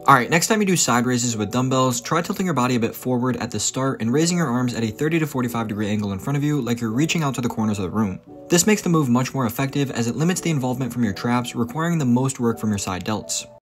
Alright, next time you do side raises with dumbbells, try tilting your body a bit forward at the start and raising your arms at a 30 to 45 degree angle in front of you like you're reaching out to the corners of the room. This makes the move much more effective as it limits the involvement from your traps, requiring the most work from your side delts.